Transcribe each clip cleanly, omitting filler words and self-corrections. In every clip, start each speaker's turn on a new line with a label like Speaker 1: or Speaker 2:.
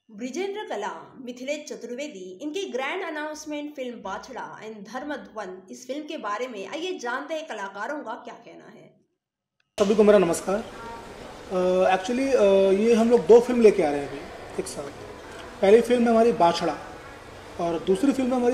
Speaker 1: ब्रिजेंद्र कला, मिथिलेश चतुर्वेदी, इनकी grand announcement film Bachhda and Dharmadhwaj. इस फिल्म के बारे में आइए जानते हैं कलाकारों का क्या कहना है।
Speaker 2: सभी को मेरा नमस्कार। एक्चुअली ये हम लोग दो फिल्म लेके आ रहे हैं अभी एक साथ। पहली फिल्म है हमारी बाछड़ा और दूसरी फिल्म है हमारी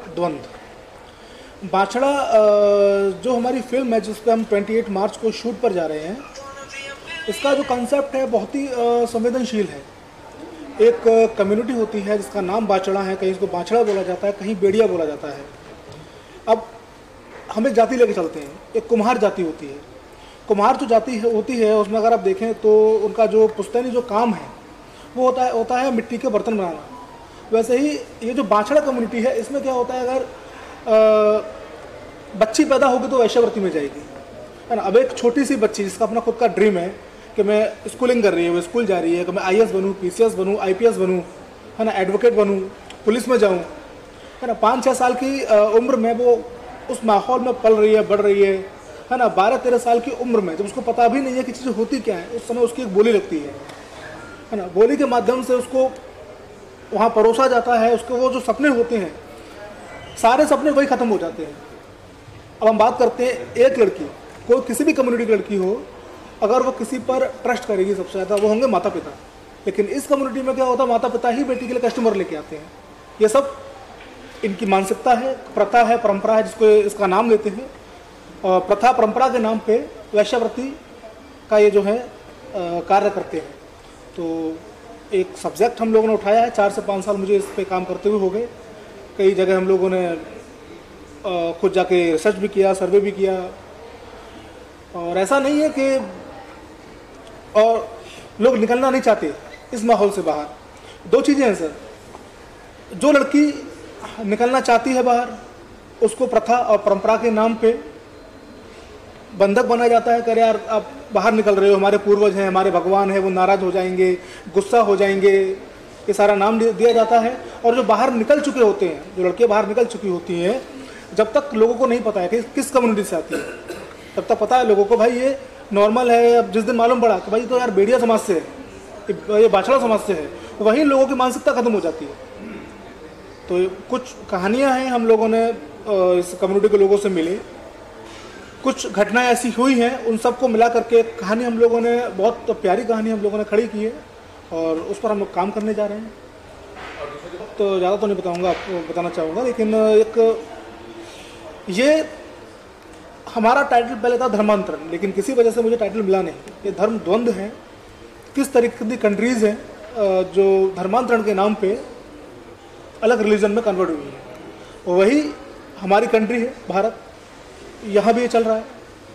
Speaker 2: धर्मध्वज। बाछड़ा जो हमारी फिल्म है जिस पर हम 28 मार्च को शूट पर जा रहे हैं, इसका जो कॉन्सेप्ट है बहुत ही संवेदनशील है। एक कम्युनिटी होती है जिसका नाम बाछड़ा है, कहीं इसको बाछड़ा बोला जाता है, कहीं बेड़िया बोला जाता है। अब हम एक जाति लेके चलते हैं, एक कुम्हार जाति होती है। कुम्हार जो जाति होती है उसमें अगर आप देखें तो उनका जो पुश्तैनी जो काम है वो होता है मिट्टी के बर्तन बनाना। वैसे ही ये जो बाछड़ा कम्युनिटी है इसमें क्या होता है, अगर बच्ची पैदा होगी तो वैश्यावृत्ति में जाएगी, है ना। अब एक छोटी सी बच्ची जिसका अपना खुद का ड्रीम है कि मैं स्कूलिंग कर रही है, वो स्कूल जा रही है कि मैं आईएएस बनूँ, पीसीएस बनूँ, आईपीएस बनूँ, है ना, एडवोकेट बनूँ, पुलिस में जाऊँ, है ना। 5-6 साल की उम्र में वो उस माहौल में पल रही है, बढ़ रही है ना। 12-13 साल की उम्र में जब उसको पता भी नहीं है कि चीज़ें होती क्या है, उस समय उसकी एक बोली लगती है ना। बोली के माध्यम से उसको वहाँ परोसा जाता है। उसके वो जो सपने होते हैं, सारे सपने वही ख़त्म हो जाते हैं। अब हम बात करते हैं एक लड़की, कोई किसी भी कम्युनिटी की लड़की हो, अगर वो किसी पर ट्रस्ट करेगी सबसे ज़्यादा वो होंगे माता पिता। लेकिन इस कम्युनिटी में क्या होता है, माता पिता ही बेटी के लिए कस्टमर लेके आते हैं। ये सब इनकी मानसिकता है, प्रथा है, परंपरा है, जिसको इसका नाम लेते हैं। और प्रथा परंपरा के नाम पे वैश्यावृत्ति का ये जो है कार्य करते हैं। तो एक सब्जेक्ट हम लोगों ने उठाया है, 4 से 5 साल मुझे इस पे काम करते हुए हो गए। कई जगह हम लोगों ने खुद जाके रिसर्च भी किया, सर्वे भी किया। और ऐसा नहीं है कि और लोग निकलना नहीं चाहते इस माहौल से बाहर। दो चीज़ें हैं सर, जो लड़की निकलना चाहती है बाहर, उसको प्रथा और परंपरा के नाम पे बंधक बनाया जाता है। करे यार आप बाहर निकल रहे हो, हमारे पूर्वज हैं, हमारे भगवान हैं, वो नाराज हो जाएंगे, गुस्सा हो जाएंगे, ये सारा नाम दिया जाता है। और जो बाहर निकल चुके होते हैं, जो लड़कियाँ बाहर निकल चुकी होती हैं, जब तक लोगों को नहीं पता है कि किस कम्युनिटी से आती है, तब तक पता है लोगों को भाई ये नॉर्मल है। अब जिस दिन मालूम पड़ा कि भाई तो यार बेड़िया समाज से है, ये बाछड़ा समाज से है, वहीं लोगों की मानसिकता खत्म हो जाती है। तो कुछ कहानियां हैं, हम लोगों ने इस कम्युनिटी के लोगों से मिले, कुछ घटनाएं ऐसी हुई हैं, उन सबको मिला करके कहानी हम लोगों ने, बहुत प्यारी कहानी हम लोगों ने खड़ी की है और उस पर हम लोग काम करने जा रहे हैं। तो ज़्यादा तो नहीं बताऊँगा, आपको बताना चाहूँगा, लेकिन एक ये हमारा टाइटल पहले था धर्मांतरण, लेकिन किसी वजह से मुझे टाइटल मिला नहीं। ये धर्म द्वंद्व है। किस तरीके की कंट्रीज़ हैं जो धर्मांतरण के नाम पे अलग रिलीजन में कन्वर्ट हुई है, वही हमारी कंट्री है भारत। यहाँ भी ये चल रहा है।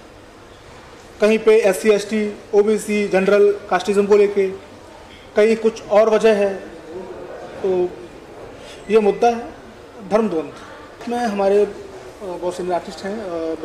Speaker 2: कहीं पे SC ST OBC general casteism को लेके, कहीं कुछ और वजह है। तो ये मुद्दा है धर्म द्वंद्व में। हमारे बहुत सीनियर आर्टिस्ट हैं,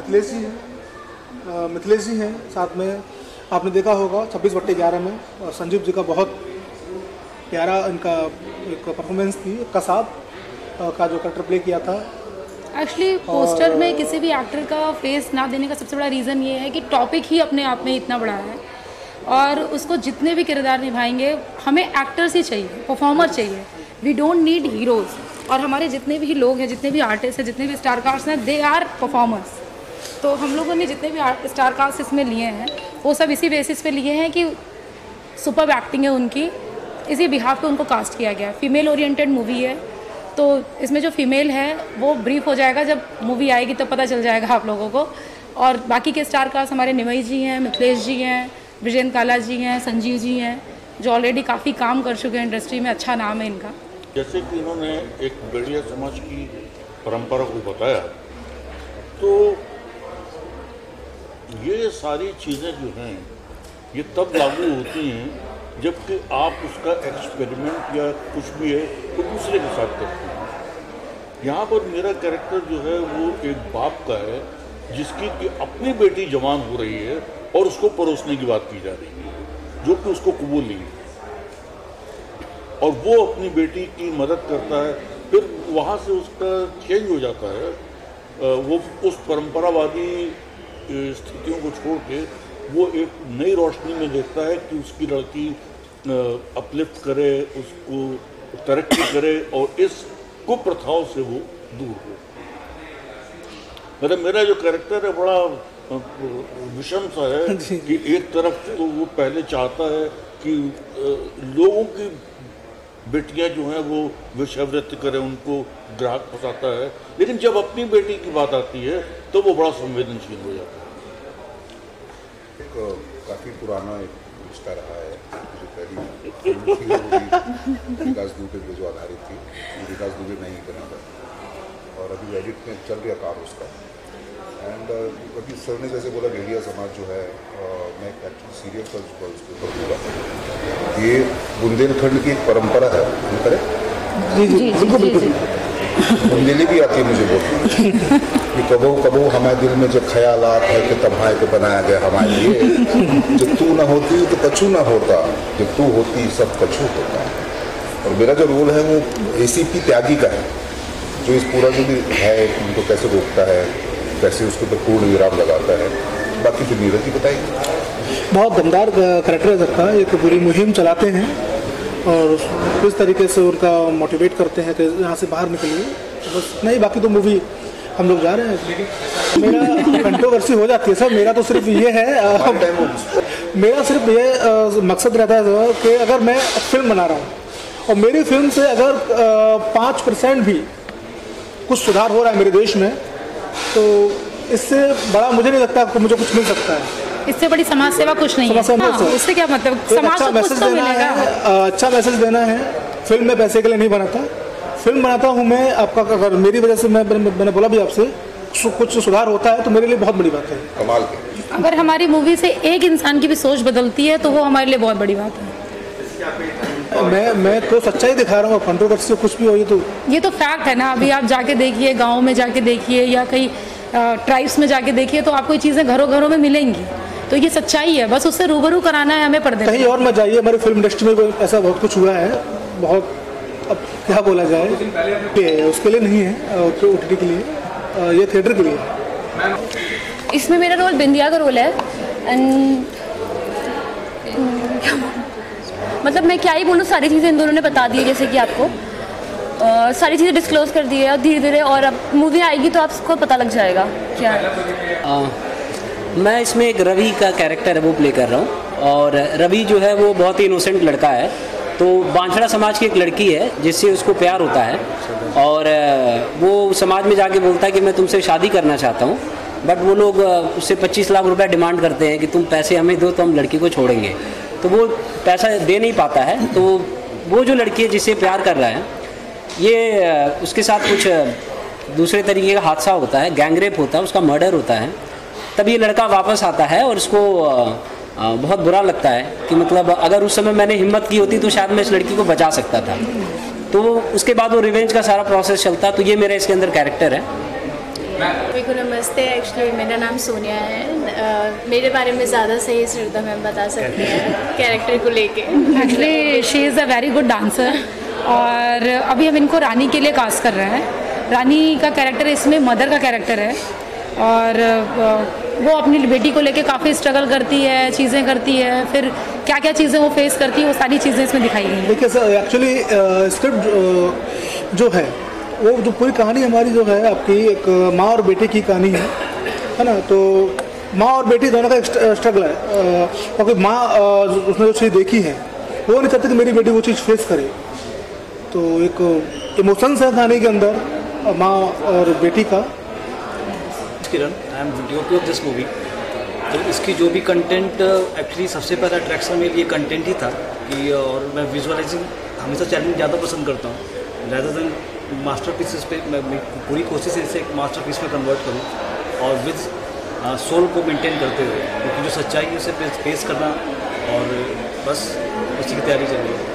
Speaker 2: मिथिलेश जी हैं, साथ में आपने देखा होगा 26/11 में संजीव जी का बहुत प्यारा इनका एक परफॉर्मेंस थी, कसाब का जो कैरेक्टर प्ले किया था।
Speaker 3: एक्चुअली पोस्टर में किसी भी एक्टर का फेस ना देने का सबसे बड़ा रीज़न ये है कि टॉपिक ही अपने आप में इतना बड़ा है और उसको जितने भी किरदार निभाएंगे, हमें एक्टर्स ही चाहिए, परफॉर्मर चाहिए। We don't need heroes. और हमारे जितने भी लोग हैं, जितने भी आर्टिस्ट हैं, जितने भी स्टार कास्ट हैं, दे आर परफॉर्मर्स। तो हम लोगों ने जितने भी स्टार कास्ट इसमें लिए हैं वो सब इसी बेसिस पे लिए हैं कि सुपर एक्टिंग है उनकी, इसी बिहाफ पे उनको कास्ट किया गया है। फीमेल ओरिएंटेड मूवी है, तो इसमें जो फीमेल है वो ब्रीफ हो जाएगा, जब मूवी आएगी तब पता चल जाएगा आप लोगों को। और बाकी के स्टार कास्ट हमारे निमई जी हैं, मिथिलेश जी हैं, ब्रिजेंद्र काला जी हैं, संजीव जी हैं, जो ऑलरेडी काफ़ी काम कर चुके हैं इंडस्ट्री में, अच्छा नाम है इनका।
Speaker 4: जैसे कि इन्होंने एक बेड़िया समाज की परंपरा को बताया, तो ये सारी चीज़ें जो हैं ये तब लागू होती हैं जबकि आप उसका एक्सपेरिमेंट या कुछ भी है तो दूसरे के साथ करते हैं। यहाँ पर मेरा कैरेक्टर जो है वो एक बाप का है जिसकी कि अपनी बेटी जवान हो रही है और उसको परोसने की बात की जा रही है, जो कि उसको कबूल नहीं है। और वो अपनी बेटी की मदद करता है, फिर वहाँ से उसका चेंज हो जाता है। वो उस परंपरावादी स्थितियों को छोड़ के वो एक नई रोशनी में देखता है कि उसकी लड़की अपलिफ्ट करे, उसको तरक्की करे और इस कुप्रथाओं से वो दूर हो। मेरा जो कैरेक्टर है बड़ा विषम सा है कि एक तरफ तो वो पहले चाहता है कि लोगों की बेटियां जो हैं वो वेश्यावृत्ति करें, उनको ग्राहक फंसाता है, लेकिन जब अपनी बेटी की बात आती है तो वो बड़ा संवेदनशील हो जाता है।
Speaker 5: काफ़ी पुराना एक रिश्ता रहा है। जो पहली फिल्म थी वो विकास दुबे पे जो आधारित थी, विकास दुबे नहीं बना था और अभी एडिट में चल रहा काम उसका। एंड अभी सर ने जैसे बोला भेड़िया समाज जो है, मैं एक्चुअली सीरियल का उसके ऊपर बोला। ये बुंदेलखंड की एक परंपरा है। बिल्कुल बुंदेली भी आती है मुझे बोलती कि कबो कबो हमारे दिल में जो ख्यालात है कि तबाह के बनाया गया हमारे लिए। जब तू ना होती तो कछू ना होता, जब तू होती सब कछू होता। और मेरा जो रोल है वो ACP त्यागी का है, जो इस पूरा जो भी है उनको कैसे रोकता है, कैसे उसके ऊपर पूर्ण विराम लगाता है। बाकी तो नीरज जी बताइए।
Speaker 2: बहुत दमदार कैरेक्टर है सबका। एक पूरी मुहिम चलाते हैं और किस तरीके से उनका मोटिवेट करते हैं कि यहाँ से बाहर निकलिए, बस नहीं। बाकी तो मूवी हम लोग जा रहे हैं। मेरा कंट्रोवर्सी हो जाती है सर। मेरा तो सिर्फ ये है, मेरा सिर्फ ये मकसद रहता है कि अगर मैं फिल्म बना रहा हूँ और मेरी फिल्म से अगर 5% भी कुछ सुधार हो रहा है मेरे देश में, तो इससे बड़ा मुझे नहीं लगता कि मुझे कुछ मिल सकता है।
Speaker 3: इससे बड़ी समाज सेवा कुछ नहीं है। उससे क्या मतलब, समाज
Speaker 2: अच्छा
Speaker 3: को कुछ
Speaker 2: मैसेज
Speaker 3: तो
Speaker 2: देना
Speaker 3: मिलेगा।
Speaker 2: है, अच्छा मैसेज देना है। फिल्म में पैसे के लिए नहीं बनाता, फिल्म बनाता हूँ मैं आपका। अगर मेरी वजह से मैंने बोला भी आपसे कुछ सुधार होता है तो मेरे लिए बहुत बड़ी बात है।
Speaker 5: कमाल के
Speaker 3: अगर हमारी मूवी से एक इंसान की भी सोच बदलती है तो वो हमारे लिए बहुत बड़ी बात है।
Speaker 2: मैं तो सच्चाई दिखा रहा हूँ। कंट्रोवर्सी से कुछ भी हो ये तो
Speaker 3: फैक्ट है ना। अभी आप जाके देखिए, गाँव में जाके देखिए या कहीं ट्राइब्स में जाके देखिए, तो आपको ये चीज़ें घरों घरों में मिलेंगी। तो ये सच्चाई है, बस उससे रूबरू कराना है हमें पर्दे।
Speaker 2: कहीं और मत जाइए, हमारी फिल्म इंडस्ट्री में ऐसा बहुत कुछ हुआ है। बहुत, अब क्या बोला जाए, उसके लिए नहीं है, OTT के लिए, ये थिएटर के लिए है।
Speaker 6: इसमें मेरा रोल बिंदिया का रोल है। एंड मतलब मैं क्या ही बोलूँ, सारी चीज़ें इन दोनों ने बता दी है, जैसे कि आपको सारी चीज़ें डिस्क्लोज कर दी है। और धीरे धीरे और अब मूवी आएगी तो आपको पता लग जाएगा क्या है।
Speaker 7: मैं इसमें एक रवि का कैरेक्टर है वो प्ले कर रहा हूँ। और रवि जो है वो बहुत ही इनोसेंट लड़का है। तो बांछड़ा समाज की एक लड़की है जिससे उसको प्यार होता है और वो समाज में जाके बोलता है कि मैं तुमसे शादी करना चाहता हूँ। बट वो लोग उससे 25 लाख रुपए डिमांड करते हैं कि तुम पैसे हमें दो तो हम लड़की को छोड़ेंगे। तो वो पैसा दे नहीं पाता है। तो वो जो लड़की है जिससे प्यार कर रहा है, ये उसके साथ कुछ दूसरे तरीके का हादसा होता है, गैंगरेप होता है, उसका मर्डर होता है। तब ये लड़का वापस आता है और उसको बहुत बुरा लगता है कि मतलब अगर उस समय मैंने हिम्मत की होती तो शायद मैं इस लड़की को बचा सकता था। तो उसके बाद वो रिवेंज का सारा प्रोसेस चलता। तो ये मेरा इसके अंदर कैरेक्टर है।
Speaker 8: मेरे को नमस्ते। एक्चुअली मेरा नाम सोनिया है। मेरे बारे में ज़्यादा सही श्रद्धा मैम बता सकती हैं कैरेक्टर को लेके।
Speaker 3: Actually she is a very good dancer और अभी हम इनको रानी के लिए कास्ट कर रहे हैं। रानी का कैरेक्टर इसमें मदर का कैरेक्टर है और वो अपनी बेटी को लेके काफ़ी स्ट्रगल करती है, चीज़ें करती है, फिर क्या क्या चीज़ें वो फेस करती है, वो सारी चीज़ें इसमें दिखाई गई हैं।
Speaker 2: देखिए सर, एक्चुअली स्क्रिप्ट जो है वो जो पूरी कहानी हमारी जो है आपकी एक माँ और बेटे की कहानी है ना। तो माँ और बेटी दोनों का एक स्ट्रगल है क्योंकि माँ उसने जो चीज़ देखी है वो नहीं चाहती कि मेरी बेटी वो चीज़ फेस करे। तो एक इमोशंस है कहानी के अंदर माँ और बेटी का।
Speaker 9: Kiran, I am DOP of this movie. तो इसकी जो भी कंटेंट, एक्चुअली सबसे पहला अट्रैक्शन मेरे लिए कंटेंट ही था कि, और मैं विजुअलाइजिंग हमेशा चैलेंज ज़्यादा पसंद करता हूँ रैदर देन मास्टरपीसेस पे। मैं पूरी कोशिश है इसे एक मास्टरपीस में कन्वर्ट करूँ और विद सोल को मेंटेन करते हुए, क्योंकि जो सच्चाई है उसे पेश करना और बस उसी की तैयारी चल रही है।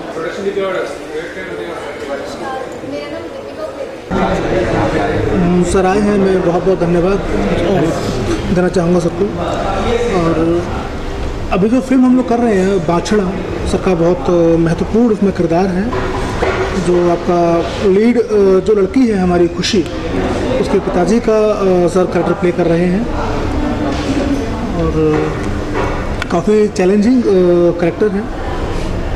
Speaker 2: सर आए हैं, मैं बहुत बहुत धन्यवाद देना चाहूँगा सबको। और अभी जो फिल्म हम लोग कर रहे हैं बांछड़ा, सर का बहुत महत्वपूर्ण उसमें किरदार है। जो आपका लीड जो लड़की है हमारी खुशी, उसके पिताजी का सर कैरेक्टर प्ले कर रहे हैं और काफ़ी चैलेंजिंग कैरेक्टर है।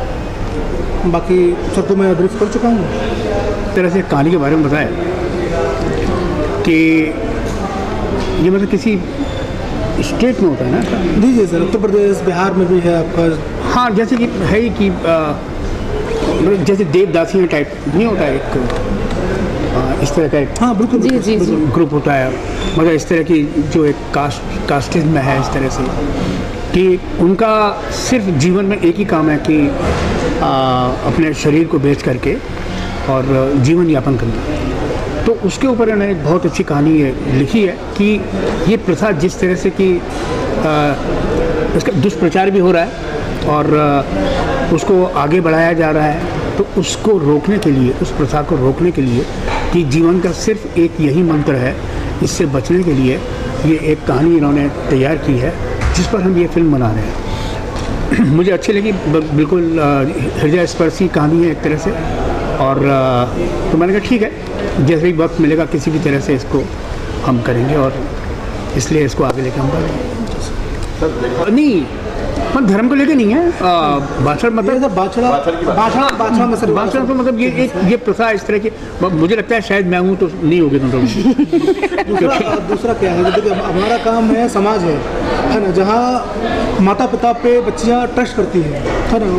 Speaker 2: बाकी सबको मैं ब्रीफ कर चुका हूँ।
Speaker 10: इस तरह से कहानी के बारे में बताया कि ये मतलब किसी स्टेट में होता है ना?
Speaker 2: जी जी सर, उत्तर प्रदेश बिहार में भी है आपका।
Speaker 10: हाँ, जैसे कि है ही कि जैसे देवदासियाँ टाइप नहीं होता है एक इस तरह का एक,
Speaker 2: हाँ बिल्कुल
Speaker 3: जी जी जी
Speaker 10: ग्रुप होता है, मतलब इस तरह की जो एक कास्टिज्म में है, इस तरह से कि उनका सिर्फ जीवन में एक ही काम है कि अपने शरीर को बेच करके और जीवन यापन करना। तो उसके ऊपर इन्होंने एक बहुत अच्छी कहानी लिखी है कि ये प्रथा जिस तरह से कि इसका दुष्प्रचार भी हो रहा है और उसको आगे बढ़ाया जा रहा है, तो उसको रोकने के लिए, उस प्रथा को रोकने के लिए कि जीवन का सिर्फ एक यही मंत्र है, इससे बचने के लिए ये एक कहानी इन्होंने तैयार की है जिस पर हम ये फिल्म बना रहे हैं। मुझे अच्छी लगी, बिल्कुल हृदय स्पर्शी कहानी है एक तरह से। और तो मैंने कहा ठीक है, जैसे भी वक्त मिलेगा किसी भी तरह से इसको हम करेंगे और इसलिए इसको आगे लेकर हम बढ़ेंगे। नहीं, मतलब धर्म को लेके नहीं है, बाछड़ मतलब बाछड़ा तो मतलब ये प्रथा इस तरह की, मुझे लगता है शायद मैं हूँ तो नहीं होगी तुम।
Speaker 2: दूसरा क्या है, देखिए हमारा काम है, समाज है ना, जहाँ माता पिता पे बच्चियाँ ट्रस्ट करती हैं, है ना,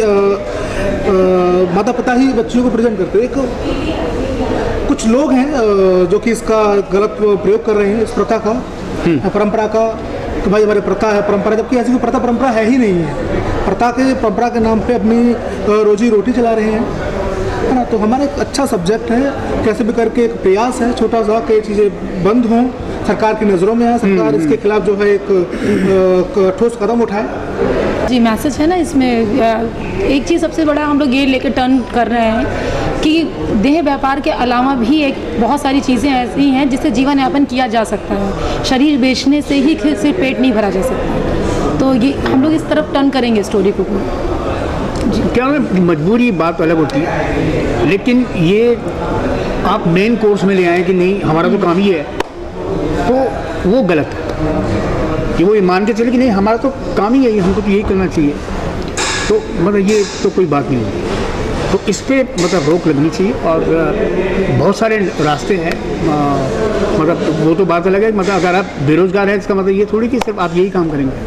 Speaker 2: वही माता पिता ही बच्चियों को प्रेजेंट करते हैं। एक कुछ लोग हैं जो कि इसका गलत प्रयोग कर रहे हैं, इस प्रथा का, परंपरा का, तो भाई हमारी प्रथा है, परंपरा, जबकि ऐसी कोई प्रथा परंपरा है ही नहीं है। परंपरा के नाम पे अपनी रोजी रोटी चला रहे हैं, है ना। तो हमारा एक अच्छा सब्जेक्ट है, कैसे भी करके एक प्रयास है छोटा सा कि ये चीज़ें बंद हों, सरकार की नज़रों में है, सरकार इसके खिलाफ जो है एक ठोस कदम उठाए।
Speaker 3: जी, मैसेज है ना इसमें। एक चीज़ सबसे बड़ा हम लोग ये लेकर टर्न कर रहे हैं कि देह व्यापार के अलावा भी एक बहुत सारी चीज़ें ऐसी हैं जिससे जीवन यापन किया जा सकता है। शरीर बेचने से ही सिर्फ पेट नहीं भरा जा सकता, तो ये हम लोग इस तरफ टर्न करेंगे स्टोरी को।
Speaker 10: क्या मजबूरी बात अलग होती है, लेकिन ये आप मेन कोर्स में ले आए कि नहीं हमारा तो काम ही है, तो वो गलत है कि वो ये मान के चले कि नहीं हमारा तो काम ही है, हमको तो यही करना चाहिए, तो मतलब ये तो कोई बात नहीं होगी। तो इस पर मतलब रोक लगनी चाहिए और बहुत सारे रास्ते हैं, मतलब वो तो बात अलग है, मतलब अगर आप बेरोज़गार हैं इसका मतलब ये थोड़ी कि सिर्फ आप यही काम करेंगे।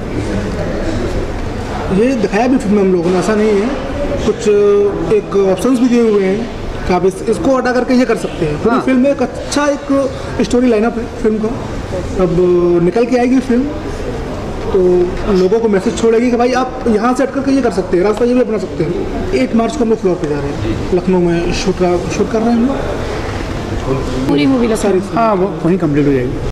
Speaker 2: ये दिखाया भी फिल्म में हम लोगों ने, ऐसा नहीं है, कुछ एक ऑप्शंस भी दिए हुए हैं कि आप इसको हटा करके ये कर सकते हैं। पूरी फिल्म में एक अच्छा एक स्टोरी लाइनअप है फिल्म का। अब निकल के आएगी फिल्म तो लोगों को मैसेज छोड़ेगी कि भाई आप यहाँ से हट करके ये कर सकते हैं, रास्ता ये भी अपना सकते हैं। 8 मार्च को हम लोग फ्लोर पे जा रहे हैं, लखनऊ में शूट कर रहे हैं हम लोग
Speaker 3: पूरी मूवी।
Speaker 10: हाँ, वो वहीं कंप्लीट हो जाएगी।